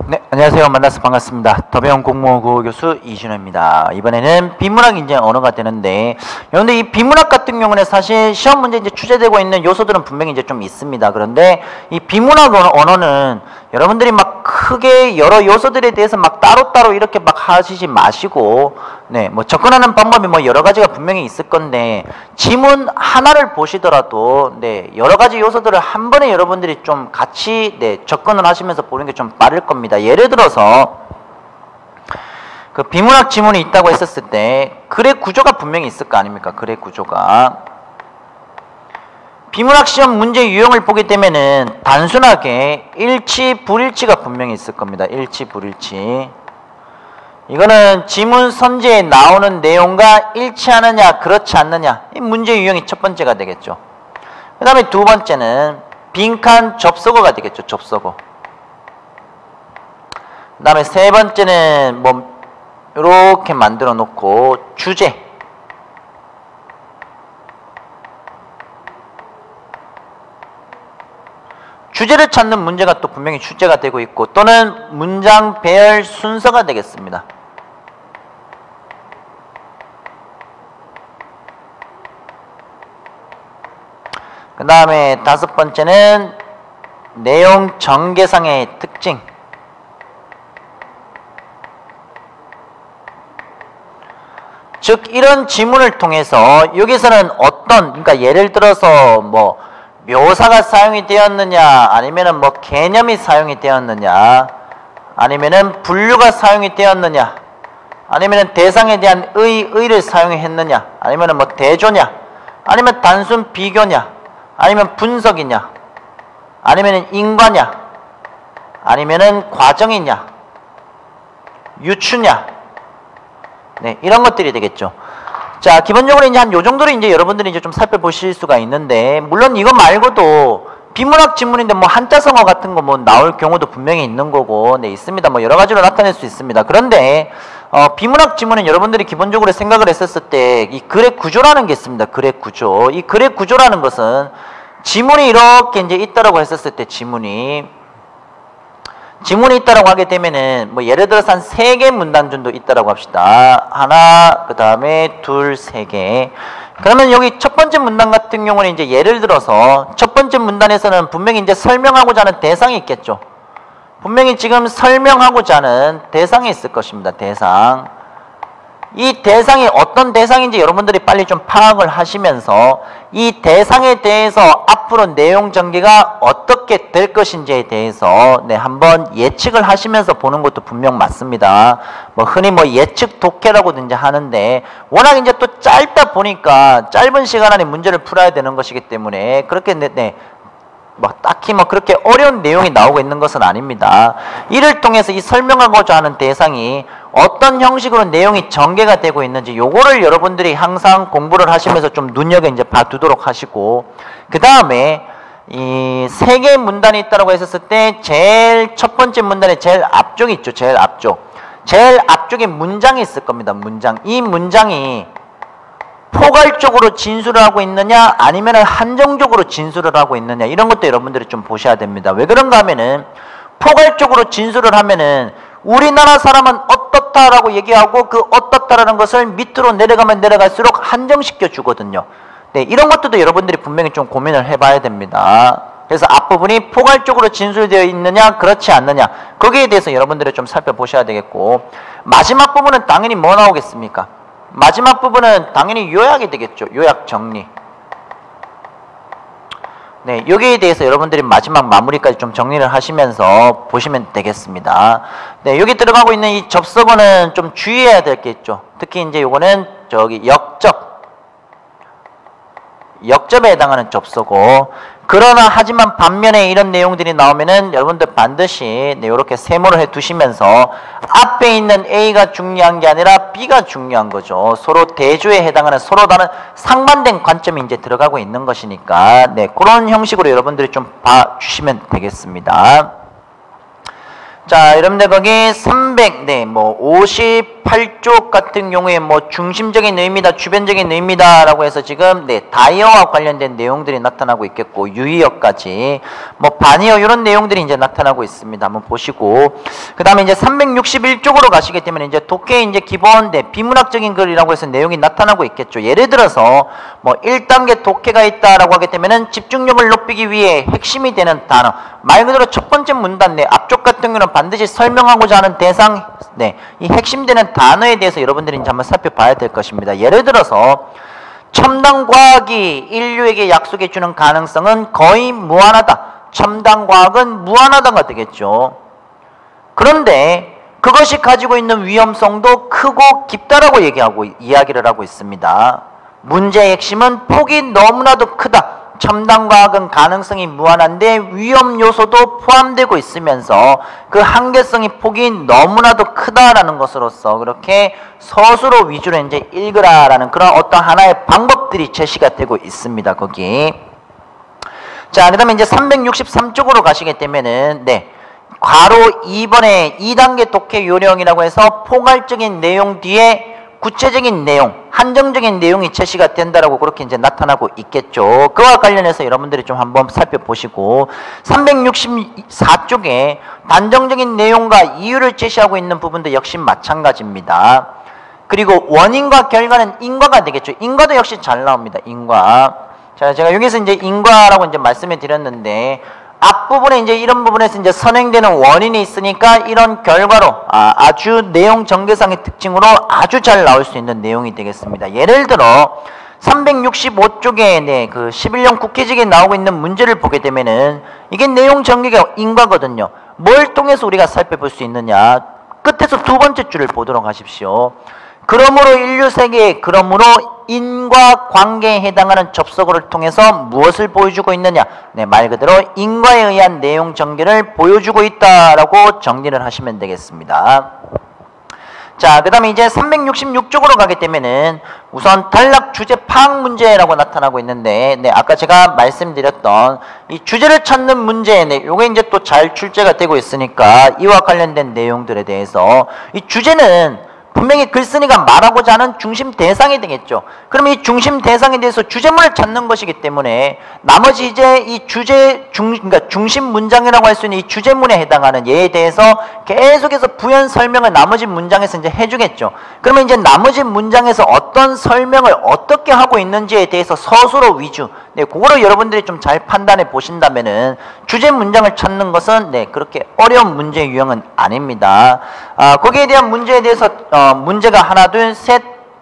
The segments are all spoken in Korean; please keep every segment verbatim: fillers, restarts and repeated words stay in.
네, 안녕하세요. 만나서 반갑습니다. 더배운 공무원 국어교수 이준호입니다. 이번에는 비문학 이제 언어가 되는데, 여러분들 이 비문학 같은 경우는 사실 시험 문제 이제 출제되고 있는 요소들은 분명히 이제 좀 있습니다. 그런데 이 비문학 언어는 여러분들이 막 크게 여러 요소들에 대해서 막 따로따로 이렇게 막 하시지 마시고, 네, 뭐 접근하는 방법이 뭐 여러 가지가 분명히 있을 건데, 지문 하나를 보시더라도, 네, 여러 가지 요소들을 한 번에 여러분들이 좀 같이, 네, 접근을 하시면서 보는 게 좀 빠를 겁니다. 예를 들어서 그 비문학 지문이 있다고 했었을 때 글의 구조가 분명히 있을 거 아닙니까? 글의 구조가. 비문학 시험 문제 유형을 보게 되면은 단순하게 일치, 불일치가 분명히 있을 겁니다. 일치, 불일치. 이거는 지문 선지에 나오는 내용과 일치하느냐, 그렇지 않느냐. 이 문제 유형이 첫 번째가 되겠죠. 그 다음에 두 번째는 빈칸 접속어가 되겠죠. 접속어. 그 다음에 세 번째는 뭐 이렇게 만들어 놓고 주제, 주제를 찾는 문제가 또 분명히 출제가 되고 있고, 또는 문장 배열 순서가 되겠습니다. 그 다음에 다섯 번째는 내용 전개상의 특징. 즉 이런 지문을 통해서 여기서는 어떤, 그러니까 예를 들어서 뭐 묘사가 사용이 되었느냐, 아니면은 뭐 개념이 사용이 되었느냐, 아니면은 분류가 사용이 되었느냐, 아니면은 대상에 대한 의, 의를 사용했느냐, 아니면은 뭐 대조냐, 아니면 단순 비교냐, 아니면 분석이냐, 아니면은 인과냐, 아니면은 과정이냐, 유추냐. 네, 이런 것들이 되겠죠. 자, 기본적으로 이제 한 요 정도로 이제 여러분들이 이제 좀 살펴보실 수가 있는데, 물론 이거 말고도 비문학 지문인데 뭐 한자성어 같은 거 뭐 나올 경우도 분명히 있는 거고, 네, 있습니다. 뭐 여러 가지로 나타낼 수 있습니다. 그런데 어, 비문학 지문은 여러분들이 기본적으로 생각을 했었을 때 이 글의 구조라는 게 있습니다. 글의 구조. 이 글의 구조라는 것은 지문이 이렇게 이제 있다라고 했었을 때 지문이 지문이 있다라고 하게 되면은 뭐 예를 들어서 한 세 개 문단 정도 있다라고 합시다. 하나, 그 다음에 둘, 세 개. 그러면 여기 첫 번째 문단 같은 경우는 이제 예를 들어서 첫 번째 문단에서는 분명히 이제 설명하고자 하는 대상이 있겠죠. 분명히 지금 설명하고자 하는 대상이 있을 것입니다. 대상. 이 대상이 어떤 대상인지 여러분들이 빨리 좀 파악을 하시면서 이 대상에 대해서 앞으로 내용 전개가 어떻게 될 것인지에 대해서 네, 한번 예측을 하시면서 보는 것도 분명 맞습니다. 뭐 흔히 뭐 예측 독해라고든지 하는데, 워낙 이제 또 짧다 보니까 짧은 시간 안에 문제를 풀어야 되는 것이기 때문에 그렇게 네, 네. 뭐 딱히 뭐 그렇게 어려운 내용이 나오고 있는 것은 아닙니다. 이를 통해서 이 설명하고자 하는 대상이 어떤 형식으로 내용이 전개가 되고 있는지 요거를 여러분들이 항상 공부를 하시면서 좀 눈여겨 이제 봐두도록 하시고, 그 다음에 이 세 개의 문단이 있다고 했었을 때 제일 첫 번째 문단의 제일 앞쪽이 있죠. 제일 앞쪽. 제일 앞쪽에 문장이 있을 겁니다. 문장. 이 문장이 포괄적으로 진술을 하고 있느냐, 아니면 한정적으로 진술을 하고 있느냐, 이런 것도 여러분들이 좀 보셔야 됩니다. 왜 그런가 하면은 포괄적으로 진술을 하면은 우리나라 사람은 어떻다라고 얘기하고 그 어떻다라는 것을 밑으로 내려가면 내려갈수록 한정시켜 주거든요. 네, 이런 것들도 여러분들이 분명히 좀 고민을 해봐야 됩니다. 그래서 앞부분이 포괄적으로 진술되어 있느냐, 그렇지 않느냐, 거기에 대해서 여러분들이 좀 살펴보셔야 되겠고, 마지막 부분은 당연히 뭐 나오겠습니까? 마지막 부분은 당연히 요약이 되겠죠. 요약 정리. 네, 여기에 대해서 여러분들이 마지막 마무리까지 좀 정리를 하시면서 보시면 되겠습니다. 네, 여기 들어가고 있는 이 접속어는 좀 주의해야 될 게 있죠. 특히 이제 요거는 저기 역접. 역접에 해당하는 접속어. 그러나 하지만 반면에 이런 내용들이 나오면은 여러분들 반드시 네, 이렇게 세모를 해 두시면서 앞에 있는 A가 중요한 게 아니라 B가 중요한 거죠. 서로 대조에 해당하는, 서로 다른 상반된 관점이 이제 들어가고 있는 것이니까 네, 그런 형식으로 여러분들이 좀 봐주시면 되겠습니다. 자, 여러분들 거기 삼 삼백, 네, 뭐 오십팔 쪽 같은 경우에 뭐 중심적인 의미다, 주변적인 의미다라고 해서 지금 네, 다이어와 관련된 내용들이 나타나고 있겠고 유의어까지 뭐 반의어 이런 내용들이 이제 나타나고 있습니다. 한번 보시고 그다음에 이제 삼백육십일 쪽으로 가시게 되면 이제 독해의 이제 기본 네, 비문학적인 글이라고 해서 내용이 나타나고 있겠죠. 예를 들어서 뭐 일 단계 독해가 있다라고 하게 되면은 집중력을 높이기 위해 핵심이 되는 단어 말 그대로 첫 번째 문단 내 앞쪽 같은 경우는 반드시 설명하고자 하는 대상 네, 이 핵심되는 단어에 대해서 여러분들이 이제 한번 살펴봐야 될 것입니다. 예를 들어서 첨단 과학이 인류에게 약속해 주는 가능성은 거의 무한하다. 첨단 과학은 무한하다가 되겠죠. 그런데 그것이 가지고 있는 위험성도 크고 깊다라고 얘기하고 이야기를 하고 있습니다. 문제의 핵심은 폭이 너무나도 크다. 첨단 과학은 가능성이 무한한데 위험 요소도 포함되고 있으면서 그 한계성의 폭이 너무나도 크다라는 것으로서 그렇게 서술어 위주로 이제 읽으라라는 그런 어떤 하나의 방법들이 제시가 되고 있습니다. 거기. 자, 그 다음에 이제 삼백육십삼 쪽으로 가시게 되면은, 네. 괄호 이 번에 이 단계 독해 요령이라고 해서 포괄적인 내용 뒤에 구체적인 내용, 한정적인 내용이 제시가 된다라고 그렇게 이제 나타나고 있겠죠. 그와 관련해서 여러분들이 좀 한번 살펴보시고 삼백육십사 쪽에 단정적인 내용과 이유를 제시하고 있는 부분도 역시 마찬가지입니다. 그리고 원인과 결과는 인과가 되겠죠. 인과도 역시 잘 나옵니다. 인과. 자, 제가 여기서 이제 인과라고 이제 말씀을 드렸는데 앞부분에 이제 이런 부분에서 이제 선행되는 원인이 있으니까 이런 결과로 아, 아주 내용 전개상의 특징으로 아주 잘 나올 수 있는 내용이 되겠습니다. 예를 들어 삼백육십오 쪽에 네, 그 십일 년 국회직에 나오고 있는 문제를 보게 되면은 이게 내용 전개가 인과거든요. 뭘 통해서 우리가 살펴볼 수 있느냐? 끝에서 두 번째 줄을 보도록 하십시오. 그러므로 인류 세계에 그러므로 인과관계에 해당하는 접속어를 통해서 무엇을 보여주고 있느냐? 네, 말 그대로 인과에 의한 내용 전개를 보여주고 있다라고 정리를 하시면 되겠습니다. 자, 그 다음에 이제 삼백육십육 쪽으로 가게 되면은 우선 단락 주제 파악 문제라고 나타나고 있는데, 네, 아까 제가 말씀드렸던 이 주제를 찾는 문제, 네, 요게 이제 또 잘 출제가 되고 있으니까 이와 관련된 내용들에 대해서 이 주제는 분명히 글쓴이가 말하고자 하는 중심 대상이 되겠죠. 그러면 이 중심 대상에 대해서 주제문을 찾는 것이기 때문에 나머지 이제 이 주제 중 그러니까 중심 문장이라고 할 수 있는 이 주제문에 해당하는 예에 대해서 계속해서 부연 설명을 나머지 문장에서 이제 해주겠죠. 그러면 이제 나머지 문장에서 어떤 설명을 어떻게 하고 있는지에 대해서 서술어 위주, 네, 그거를 여러분들이 좀 잘 판단해 보신다면은 주제 문장을 찾는 것은 네, 그렇게 어려운 문제 유형은 아닙니다. 아, 거기에 대한 문제에 대해서 어, 문제가 하나, 둘, 셋,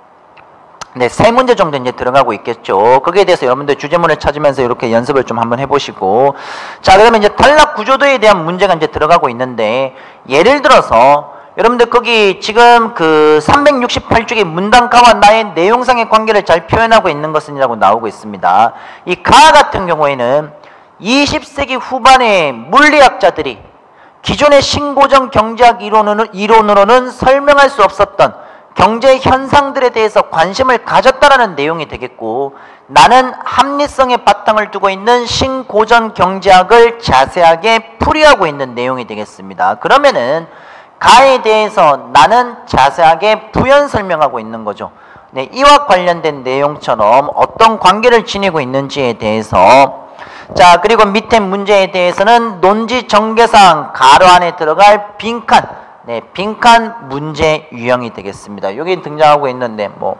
네, 세 문제 정도 이제 들어가고 있겠죠. 거기에 대해서 여러분들 주제문을 찾으면서 이렇게 연습을 좀 한번 해보시고, 자, 그러면 이제 단락 구조도에 대한 문제가 이제 들어가고 있는데, 예를 들어서 여러분들 거기 지금 그 삼백육십팔 쪽에 문단가와 나의 내용상의 관계를 잘 표현하고 있는 것은이라고 나오고 있습니다. 이 가 같은 경우에는 이십 세기 후반의 물리학자들이 기존의 신고정 경제학 이론으로는, 이론으로는 설명할 수 없었던 경제 현상들에 대해서 관심을 가졌다라는 내용이 되겠고, 나는 합리성의 바탕을 두고 있는 신고전 경제학을 자세하게 풀이하고 있는 내용이 되겠습니다. 그러면은 가에 대해서 나는 자세하게 부연 설명하고 있는 거죠. 네, 이와 관련된 내용처럼 어떤 관계를 지니고 있는지에 대해서, 자, 그리고 밑에 문제에 대해서는 논지 전개상 가로 안에 들어갈 빈칸, 네, 빈칸 문제 유형이 되겠습니다. 여기 등장하고 있는데 뭐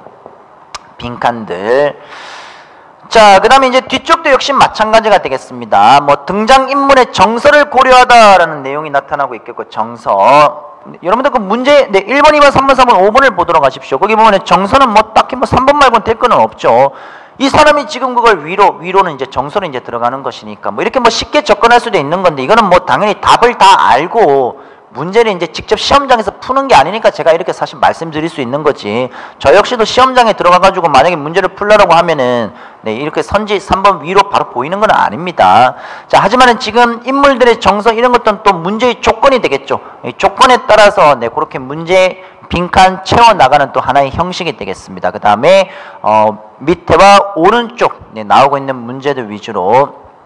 빈칸들. 자, 그 다음에 이제 뒤쪽도 역시 마찬가지가 되겠습니다. 뭐 등장인물의 정서를 고려하다라는 내용이 나타나고 있겠고, 정서. 여러분들 그 문제, 네, 일 번, 이 번, 삼 번, 사 번, 오 번을 보도록 하십시오. 거기 보면 정서는 뭐 딱히 뭐 삼 번 말고는 될 거는 없죠. 이 사람이 지금 그걸 위로, 위로는 이제 정서로 이제 들어가는 것이니까 뭐 이렇게 뭐 쉽게 접근할 수도 있는 건데, 이거는 뭐 당연히 답을 다 알고 문제를 이제 직접 시험장에서 푸는 게 아니니까 제가 이렇게 사실 말씀드릴 수 있는 거지. 저 역시도 시험장에 들어가가지고 만약에 문제를 풀려고 하면은 네, 이렇게 선지 삼 번 위로 바로 보이는 건 아닙니다. 자, 하지만은 지금 인물들의 정서 이런 것들은 또 문제의 조건이 되겠죠. 이 조건에 따라서 네, 그렇게 문제 빈칸 채워 나가는 또 하나의 형식이 되겠습니다. 그 다음에 어, 밑에와 오른쪽 네, 나오고 있는 문제들 위주로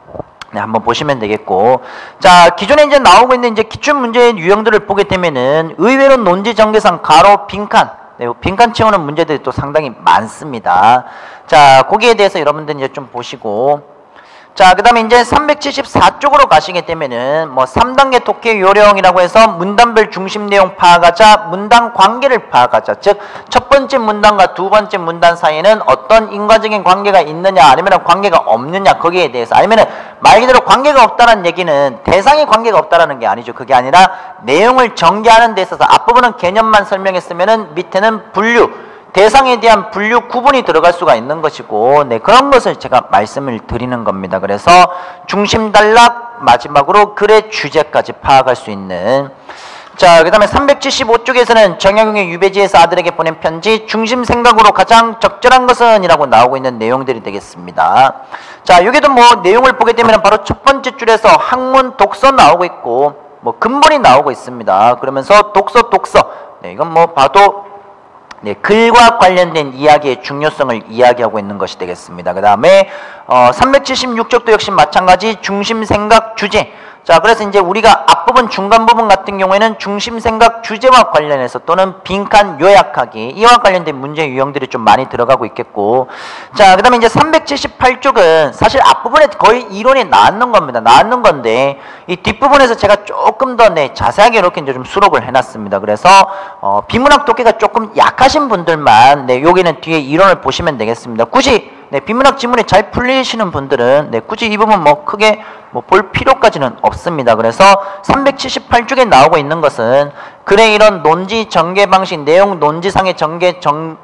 네, 한번 보시면 되겠고, 자, 기존에 이제 나오고 있는 이제 기출 문제의 유형들을 보게 되면은 의외로 논지 전개상 가로 빈칸, 네, 빈칸 채우는 문제들이 또 상당히 많습니다. 자, 거기에 대해서 여러분들 이제 좀 보시고, 자, 그 다음에 이제 삼백칠십사 쪽으로 가시게 되면은 뭐 삼 단계 독해 요령이라고 해서 문단별 중심 내용 파악하자, 문단 관계를 파악하자. 즉, 첫 번째 문단과 두 번째 문단 사이에는 어떤 인과적인 관계가 있느냐, 아니면 관계가 없느냐, 거기에 대해서. 아니면은 말 그대로 관계가 없다는 얘기는 대상이 관계가 없다라는 게 아니죠. 그게 아니라 내용을 전개하는 데 있어서 앞부분은 개념만 설명했으면은 밑에는 분류, 대상에 대한 분류 구분이 들어갈 수가 있는 것이고, 네, 그런 것을 제가 말씀을 드리는 겁니다. 그래서 중심 단락, 마지막으로 글의 주제까지 파악할 수 있는. 자, 그 다음에 삼백칠십오 쪽에서는 정약용의 유배지에서 아들에게 보낸 편지, 중심 생각으로 가장 적절한 것은 이라고 나오고 있는 내용들이 되겠습니다. 자, 여기도 뭐 내용을 보게 되면 바로 첫 번째 줄에서 학문 독서 나오고 있고, 뭐 근본이 나오고 있습니다. 그러면서 독서 독서, 네, 이건 뭐 봐도 네, 글과 관련된 이야기의 중요성을 이야기하고 있는 것이 되겠습니다. 그 다음에 어, 삼백칠십육 쪽도 역시 마찬가지 중심 생각 주제. 자, 그래서 이제 우리가 앞부분 중간 부분 같은 경우에는 중심 생각 주제와 관련해서 또는 빈칸 요약하기, 이와 관련된 문제 유형들이 좀 많이 들어가고 있겠고, 자, 그 다음에 이제 삼백칠십팔 쪽은 사실 앞부분에 거의 이론이 나왔는 겁니다. 나왔는 건데 이 뒷부분에서 제가 조금 더 네, 자세하게 이렇게 이제 좀 수록을 해놨습니다. 그래서 어, 비문학 독해가 조금 약하신 분들만 네, 여기는 뒤에 이론을 보시면 되겠습니다. 굳이 네, 비문학 지문이 잘 풀리시는 분들은 네, 굳이 이 부분 뭐 크게 뭐 볼 필요까지는 없습니다. 그래서 삼백칠십팔 쪽에 나오고 있는 것은 글의 이런 논지 전개 방식, 내용 논지상의 전개 정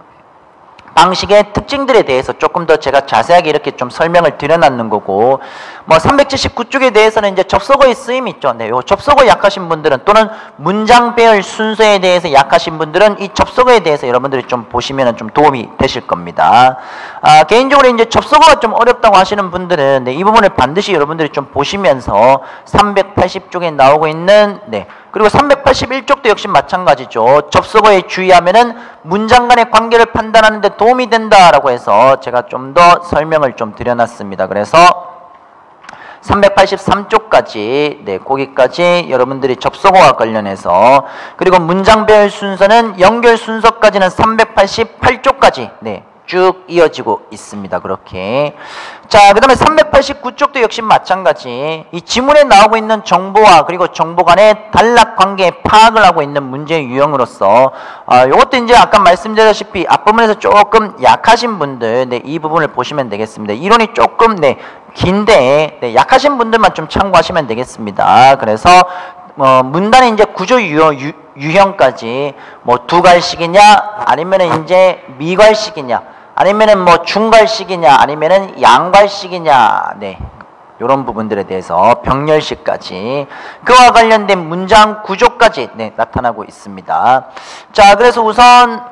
방식의 특징들에 대해서 조금 더 제가 자세하게 이렇게 좀 설명을 드려놨는 거고, 뭐 삼백칠십구 쪽에 대해서는 이제 접속어의 쓰임이 있죠. 네, 요 접속어 약하신 분들은 또는 문장 배열 순서에 대해서 약하신 분들은 이 접속어에 대해서 여러분들이 좀 보시면은 좀 도움이 되실 겁니다. 아, 개인적으로 이제 접속어가 좀 어렵다고 하시는 분들은 네, 이 부분을 반드시 여러분들이 좀 보시면서 삼백팔십 쪽에 나오고 있는 네. 그리고 삼백팔십일 쪽도 역시 마찬가지죠. 접속어에 주의하면은 문장 간의 관계를 판단하는 데 도움이 된다라고 해서 제가 좀 더 설명을 좀 드려놨습니다. 그래서 삼백팔십삼 쪽까지 네, 거기까지 여러분들이 접속어와 관련해서, 그리고 문장 배열 순서는 연결 순서까지는 삼백팔십팔 쪽까지 네, 쭉 이어지고 있습니다. 그렇게. 자, 그 다음에 삼백팔십구 쪽도 역시 마찬가지. 이 지문에 나오고 있는 정보와 그리고 정보 간의 단락 관계의 파악을 하고 있는 문제 유형으로서 아, 요것도 이제 아까 말씀드렸다시피 앞부분에서 조금 약하신 분들 네, 이 부분을 보시면 되겠습니다. 이론이 조금 네, 긴데 네, 약하신 분들만 좀 참고하시면 되겠습니다. 그래서 어, 문단의 이제 구조 유형, 유, 유형까지 뭐 두괄식이냐 아니면은 이제 미괄식이냐 아니면은 뭐 중괄식이냐 아니면은 양괄식이냐 네, 요런 부분들에 대해서 병렬식까지 그와 관련된 문장 구조까지 네, 나타나고 있습니다. 자, 그래서 우선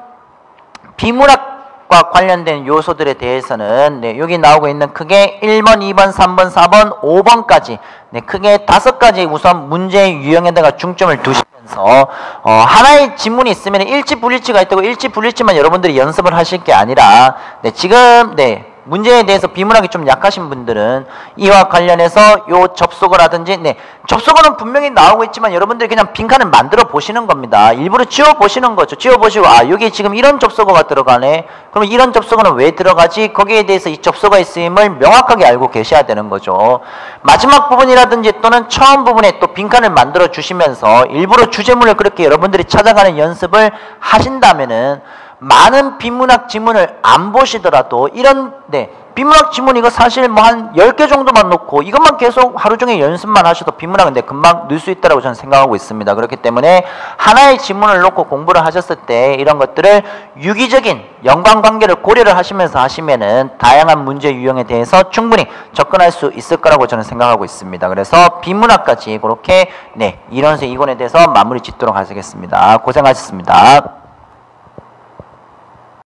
비문학과 관련된 요소들에 대해서는 네, 여기 나오고 있는 크게 일 번, 이 번, 삼 번, 사 번, 오 번까지 네, 크게 다섯 가지 우선 문제 유형에다가 중점을 두시면서 어, 하나의 지문이 있으면 일치불일치가 있다고 일치불일치만 여러분들이 연습을 하실 게 아니라 네, 지금 네, 문제에 대해서 비문학이 좀 약하신 분들은 이와 관련해서 요 접속어라든지 네, 접속어는 분명히 나오고 있지만 여러분들이 그냥 빈칸을 만들어 보시는 겁니다. 일부러 지워 보시는 거죠. 지워 보시고 아, 여기 지금 이런 접속어가 들어가네. 그러면 이런 접속어는 왜 들어가지? 거기에 대해서 이 접속어의 쓰임을 명확하게 알고 계셔야 되는 거죠. 마지막 부분이라든지 또는 처음 부분에 또 빈칸을 만들어 주시면서 일부러 주제문을 그렇게 여러분들이 찾아가는 연습을 하신다면은 많은 비문학 지문을 안 보시더라도 이런 네, 비문학 지문 이거 사실 뭐 한 열 개 정도만 놓고 이것만 계속 하루 종일 연습만 하셔도 비문학은 네, 금방 늘 수 있다고 저는 생각하고 있습니다. 그렇기 때문에 하나의 지문을 놓고 공부를 하셨을 때 이런 것들을 유기적인 연관관계를 고려를 하시면서 하시면은 다양한 문제 유형에 대해서 충분히 접근할 수 있을 거라고 저는 생각하고 있습니다. 그래서 비문학까지 그렇게 네, 이론서 이권에 대해서 마무리 짓도록 하겠습니다. 고생하셨습니다.